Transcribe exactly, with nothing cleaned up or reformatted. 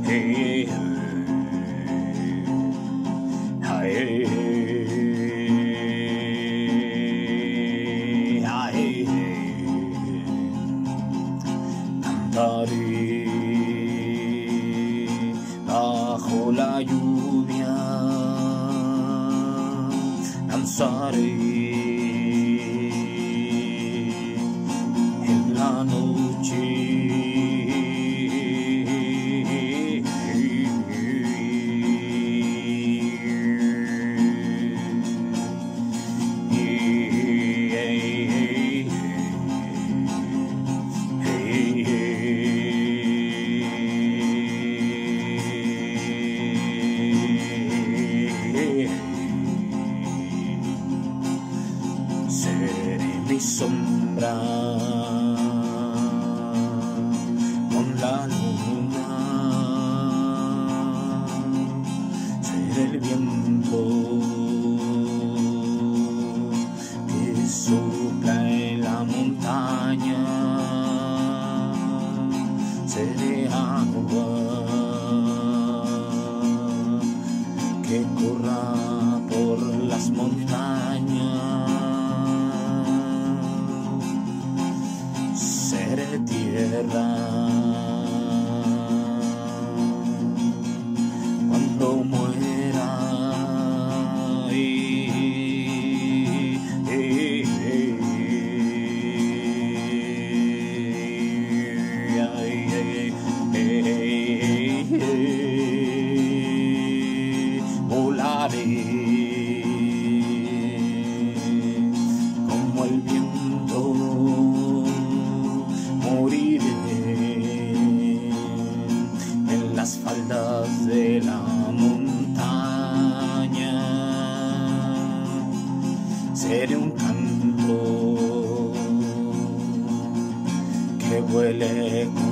Hey, hey, hey, cantaré bajo la lluvia, danzaré en la noche. Seré mi sombra con la luna, seré el viento que sopla en la montaña, seré agua que corra por las montañas. Seré tierra cuando muera. Eh, eh, eh, eh, eh, eh, volaré como el viento, moriré en las faldas de la montaña, seré un canto que vuele